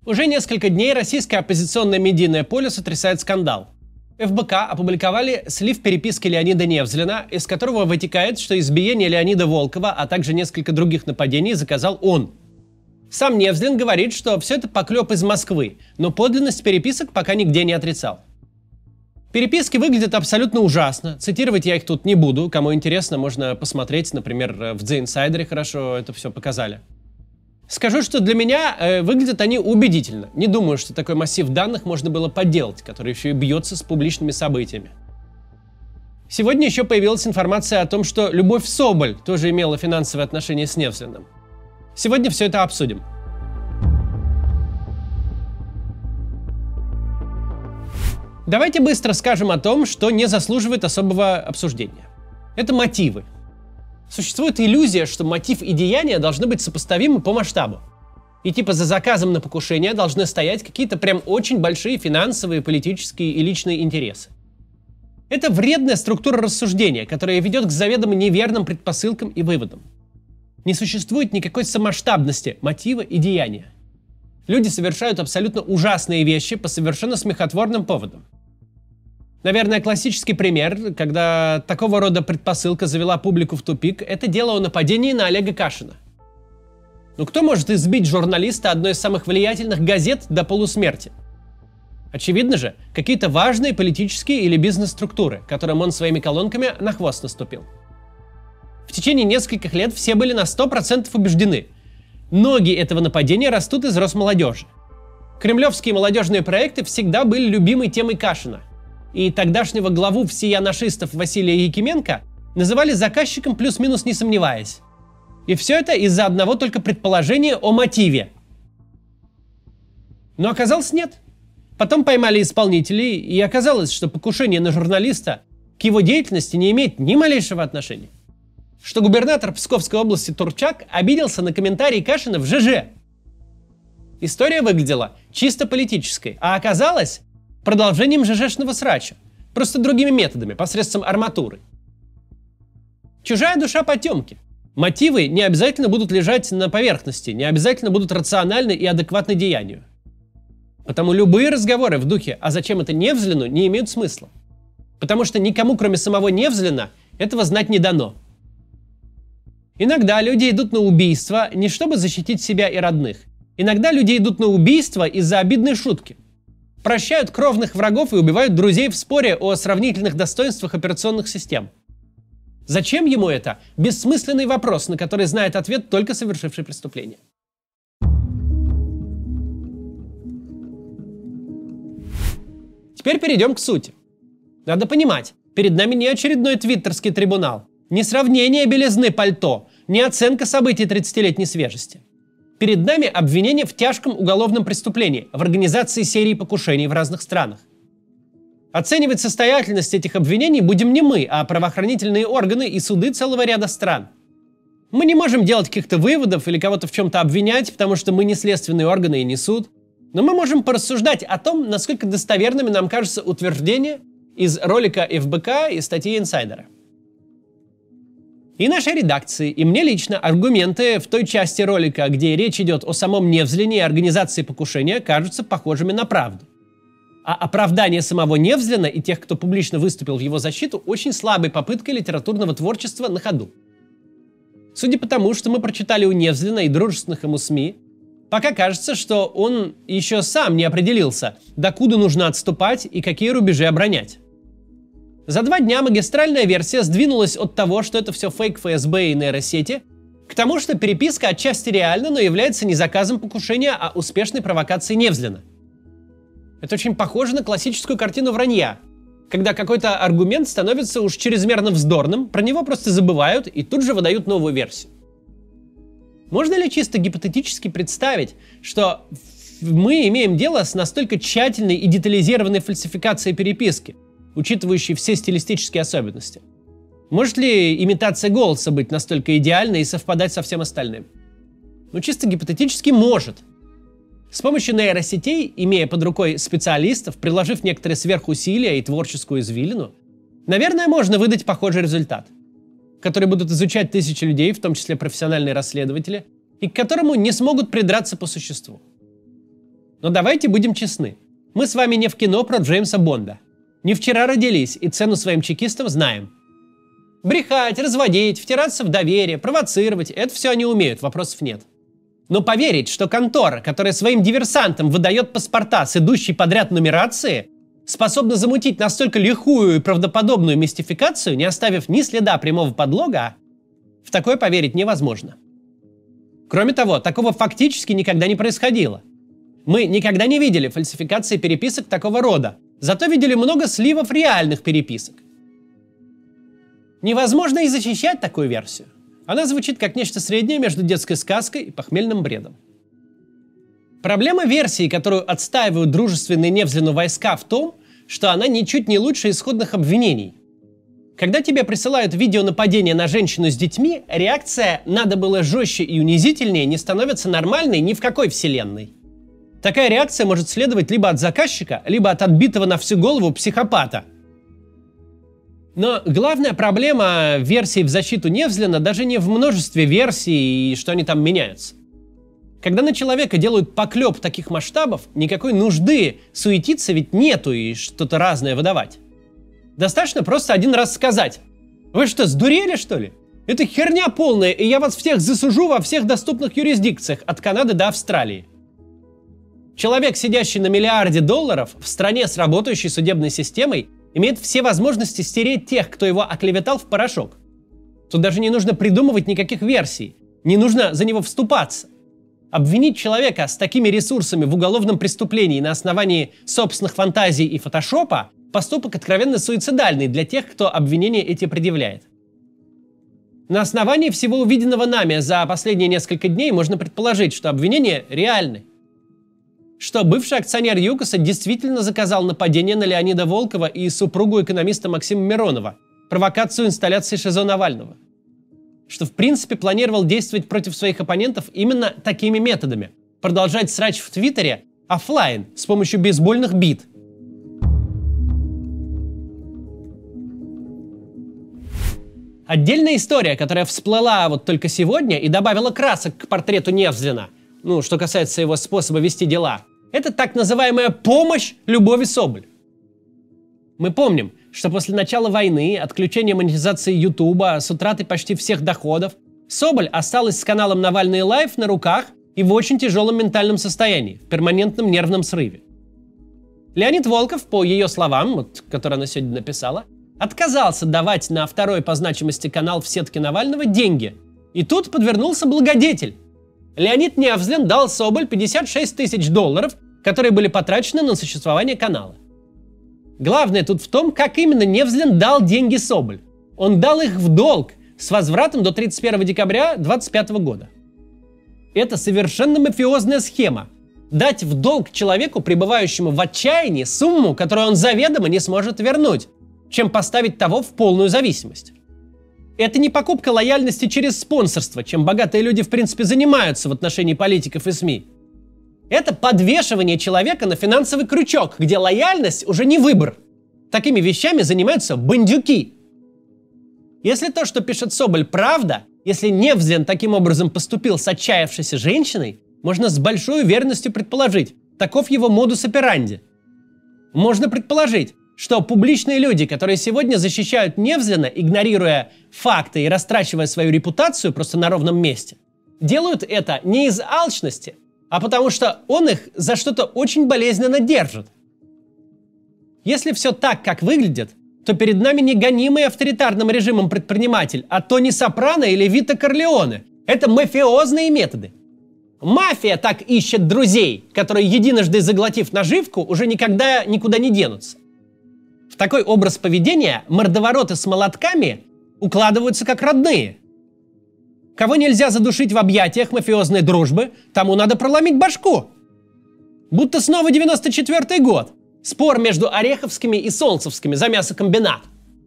Уже несколько дней российское оппозиционное медийное поле сотрясает скандал. ФБК опубликовали слив переписки Леонида Невзлина, из которого вытекает, что избиение Леонида Волкова, а также несколько других нападений заказал он. Сам Невзлин говорит, что все это поклеп из Москвы, но подлинность переписок пока нигде не отрицал. Переписки выглядят абсолютно ужасно. Цитировать я их тут не буду. Кому интересно, можно посмотреть, например, в The Insider хорошо это все показали. Скажу, что для меня выглядят они убедительно. Не думаю, что такой массив данных можно было подделать, который еще и бьется с публичными событиями. Сегодня еще появилась информация о том, что Любовь Соболь тоже имела финансовые отношения с Невзлиным. Сегодня все это обсудим. Давайте быстро скажем о том, что не заслуживает особого обсуждения. Это мотивы. Существует иллюзия, что мотив и деяние должны быть сопоставимы по масштабу. И типа за заказом на покушение должны стоять какие-то прям очень большие финансовые, политические и личные интересы. Это вредная структура рассуждения, которая ведет к заведомо неверным предпосылкам и выводам. Не существует никакой самоштабности мотива и деяния. Люди совершают абсолютно ужасные вещи по совершенно смехотворным поводам. Наверное, классический пример, когда такого рода предпосылка завела публику в тупик, это дело о нападении на Олега Кашина. Но кто может избить журналиста одной из самых влиятельных газет до полусмерти? Очевидно же, какие-то важные политические или бизнес-структуры, которым он своими колонками на хвост наступил. В течение нескольких лет все были на 100% убеждены. Ноги этого нападения растут из Росмолодежи. Кремлевские молодежные проекты всегда были любимой темой Кашина. И тогдашнего главу всея нашистов Василия Якименко называли заказчиком плюс-минус не сомневаясь. И все это из-за одного только предположения о мотиве. Но оказалось нет. Потом поймали исполнителей, и оказалось, что покушение на журналиста к его деятельности не имеет ни малейшего отношения. Что губернатор Псковской области Турчак обиделся на комментарий Кашина в ЖЖ. История выглядела чисто политической, а оказалась продолжением ЖЖшного срача, просто другими методами, посредством арматуры. Чужая душа потемки. Мотивы не обязательно будут лежать на поверхности, не обязательно будут рациональны и адекватны деянию. Потому любые разговоры в духе «а зачем это Невзлину» не имеют смысла. Потому что никому, кроме самого Невзлина, этого знать не дано. Иногда люди идут на убийство не чтобы защитить себя и родных. Иногда люди идут на убийство из-за обидной шутки. Прощают кровных врагов и убивают друзей в споре о сравнительных достоинствах операционных систем. Зачем ему это? Бессмысленный вопрос, на который знает ответ только совершивший преступление. Теперь перейдем к сути. Надо понимать, перед нами не очередной твиттерский трибунал, не сравнение белизны пальто, не оценка событий 30-летней свежести. Перед нами обвинение в тяжком уголовном преступлении, в организации серии покушений в разных странах. Оценивать состоятельность этих обвинений будем не мы, а правоохранительные органы и суды целого ряда стран. Мы не можем делать каких-то выводов или кого-то в чем-то обвинять, потому что мы не следственные органы и не суд. Но мы можем порассуждать о том, насколько достоверными нам кажутся утверждения из ролика ФБК и статьи Инсайдера. И нашей редакции, и мне лично аргументы в той части ролика, где речь идет о самом Невзлине и организации покушения, кажутся похожими на правду. А оправдание самого Невзлина и тех, кто публично выступил в его защиту, очень слабой попыткой литературного творчества на ходу. Судя по тому, что мы прочитали у Невзлина и дружественных ему СМИ, пока кажется, что он еще сам не определился, докуда нужно отступать и какие рубежи оборонять. За 2 дня магистральная версия сдвинулась от того, что это все фейк ФСБ и нейросети, к тому, что переписка отчасти реальна, но является не заказом покушения, а успешной провокацией Невзлина. Это очень похоже на классическую картину вранья, когда какой-то аргумент становится уж чрезмерно вздорным, про него просто забывают и тут же выдают новую версию. Можно ли чисто гипотетически представить, что мы имеем дело с настолько тщательной и детализированной фальсификацией переписки, учитывающей все стилистические особенности? Может ли имитация голоса быть настолько идеальной и совпадать со всем остальным? Ну, чисто гипотетически может. С помощью нейросетей, имея под рукой специалистов, приложив некоторые сверхусилия и творческую извилину, наверное, можно выдать похожий результат, который будут изучать тысячи людей, в том числе профессиональные расследователи, и к которому не смогут придраться по существу. Но давайте будем честны. Мы с вами не в кино про Джеймса Бонда. Не вчера родились и цену своим чекистам знаем. Брехать, разводить, втираться в доверие, провоцировать – это все они умеют, вопросов нет. Но поверить, что контора, которая своим диверсантам выдает паспорта с идущей подряд нумерации, способна замутить настолько лихую и правдоподобную мистификацию, не оставив ни следа прямого подлога, в такое поверить невозможно. Кроме того, такого фактически никогда не происходило. Мы никогда не видели фальсификации переписок такого рода, зато видели много сливов реальных переписок. Невозможно и защищать такую версию. Она звучит как нечто среднее между детской сказкой и похмельным бредом. Проблема версии, которую отстаивают дружественные Невзлину войска, в том, что она ничуть не лучше исходных обвинений. Когда тебе присылают видео нападения на женщину с детьми, реакция «надо было жестче и унизительнее» не становится нормальной ни в какой вселенной. Такая реакция может следовать либо от заказчика, либо от отбитого на всю голову психопата. Но главная проблема версий в защиту Невзлина даже не в множестве версий и что они там меняются. Когда на человека делают поклеп таких масштабов, никакой нужды суетиться ведь нету и что-то разное выдавать. Достаточно просто один раз сказать: «Вы что, сдурели, что ли? Это херня полная, и я вас всех засужу во всех доступных юрисдикциях, от Канады до Австралии». Человек, сидящий на $1 миллиард в стране с работающей судебной системой, имеет все возможности стереть тех, кто его оклеветал, в порошок. Тут даже не нужно придумывать никаких версий, не нужно за него вступаться. Обвинить человека с такими ресурсами в уголовном преступлении на основании собственных фантазий и фотошопа – поступок откровенно суицидальный для тех, кто обвинения эти предъявляет. На основании всего увиденного нами за последние несколько дней можно предположить, что обвинения реальны. Что бывший акционер ЮКОСа действительно заказал нападение на Леонида Волкова и супругу экономиста Максима Миронова, провокацию инсталляции ШИЗО Навального. Что в принципе планировал действовать против своих оппонентов именно такими методами. Продолжать срач в Твиттере офлайн с помощью бейсбольных бит. Отдельная история, которая всплыла вот только сегодня и добавила красок к портрету Невзлина, что касается его способа вести дела, это так называемая помощь Любови Соболь. Мы помним, что после начала войны, отключения монетизации Ютуба, с утратой почти всех доходов, Соболь осталась с каналом «Навальный Лайв» на руках и в очень тяжелом ментальном состоянии, в перманентном нервном срыве. Леонид Волков, по ее словам, которые она сегодня написала, отказался давать на второй по значимости канал в сетке Навального деньги. И тут подвернулся благодетель. Леонид Невзлин дал Соболь $56 тысяч, которые были потрачены на существование канала. Главное тут в том, как именно Невзлин дал деньги Соболь. Он дал их в долг с возвратом до 31 декабря 2025 года. Это совершенно мафиозная схема. Дать в долг человеку, пребывающему в отчаянии, сумму, которую он заведомо не сможет вернуть, чем поставить того в полную зависимость. Это не покупка лояльности через спонсорство, чем богатые люди в принципе занимаются в отношении политиков и СМИ. Это подвешивание человека на финансовый крючок, где лояльность уже не выбор. Такими вещами занимаются бандюки. Если то, что пишет Соболь, правда, если Невзлин таким образом поступил с отчаявшейся женщиной, можно с большой уверенностью предположить, таков его модус операнди. Можно предположить, что публичные люди, которые сегодня защищают Невзлина, игнорируя факты и растрачивая свою репутацию просто на ровном месте, делают это не из алчности, а потому что он их за что-то очень болезненно держит. Если все так, как выглядит, то перед нами не гонимый авторитарным режимом предприниматель, а Тони Сопрано или Вито Корлеоне. Это мафиозные методы. Мафия так ищет друзей, которые, единожды заглотив наживку, уже никогда никуда не денутся. В такой образ поведения мордовороты с молотками укладываются как родные. Кого нельзя задушить в объятиях мафиозной дружбы, тому надо проломить башку. Будто снова 94-й год. Спор между Ореховскими и Солнцевскими за мясокомбинат.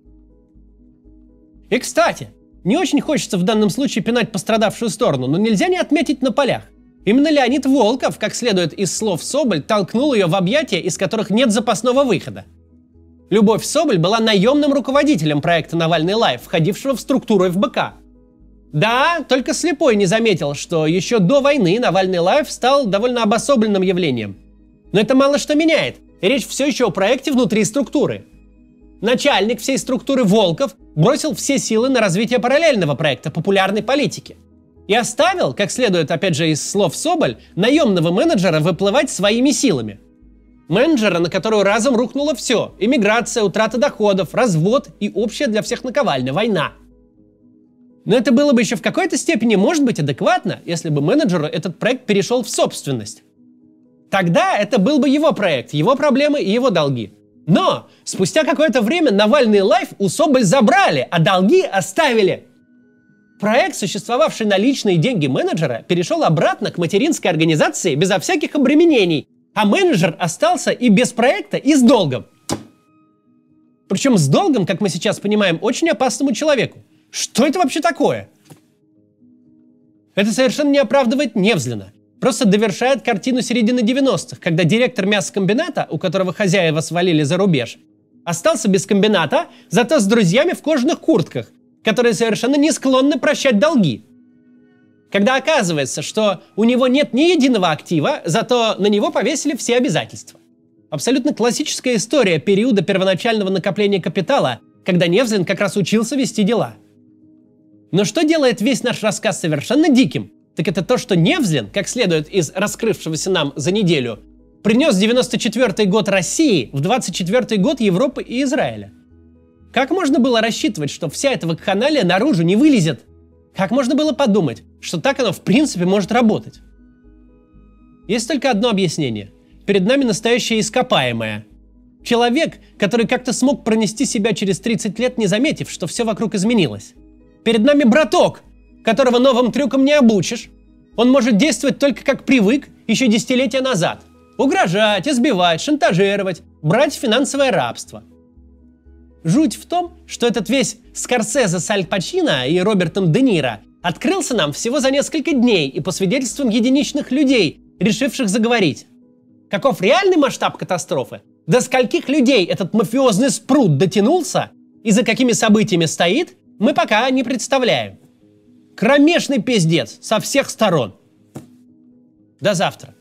И, кстати, не очень хочется в данном случае пинать пострадавшую сторону, но нельзя не отметить на полях. Именно Леонид Волков, как следует из слов Соболь, толкнул ее в объятия, из которых нет запасного выхода. Любовь Соболь была наемным руководителем проекта «Навальный Лайв», входившего в структуру ФБК. Да, только слепой не заметил, что еще до войны «Навальный Лайв» стал довольно обособленным явлением. Но это мало что меняет. Речь все еще о проекте внутри структуры. Начальник всей структуры Волков бросил все силы на развитие параллельного проекта популярной политики. И оставил, как следует опять же из слов Соболь, наемного менеджера выплывать своими силами. Менеджера, на которого разом рухнуло все – иммиграция, утрата доходов, развод и общая для всех наковальня – война. Но это было бы еще в какой-то степени, может быть, адекватно, если бы менеджеру этот проект перешел в собственность. Тогда это был бы его проект, его проблемы и его долги. Но спустя какое-то время Навальный Лайф у Соболь забрали, а долги оставили. Проект, существовавший на личные деньги менеджера, перешел обратно к материнской организации безо всяких обременений, а менеджер остался и без проекта, и с долгом. Причем с долгом, как мы сейчас понимаем, очень опасному человеку. Что это вообще такое? Это совершенно не оправдывает Невзлина. Просто довершает картину середины 90-х, когда директор мясокомбината, у которого хозяева свалили за рубеж, остался без комбината, зато с друзьями в кожаных куртках, которые совершенно не склонны прощать долги. Когда оказывается, что у него нет ни единого актива, зато на него повесили все обязательства. Абсолютно классическая история периода первоначального накопления капитала, когда Невзлин как раз учился вести дела. Но что делает весь наш рассказ совершенно диким, так это то, что Невзлин, как следует из раскрывшегося нам за неделю, принес 94-й год России в 24-й год Европы и Израиля. Как можно было рассчитывать, что вся эта вакханалия наружу не вылезет? Как можно было подумать, что так оно в принципе может работать? Есть только одно объяснение. Перед нами настоящее ископаемое. Человек, который как-то смог пронести себя через 30 лет, не заметив, что все вокруг изменилось. Перед нами браток, которого новым трюкам не обучишь. Он может действовать только как привык еще десятилетия назад. Угрожать, избивать, шантажировать, брать финансовое рабство. Жуть в том, что этот весь Скорсезе с Аль Пачино и Робертом Де Ниро открылся нам всего за несколько дней и по свидетельствам единичных людей, решивших заговорить. Каков реальный масштаб катастрофы? До скольких людей этот мафиозный спрут дотянулся и за какими событиями стоит, мы пока не представляем. Кромешный пиздец со всех сторон. До завтра.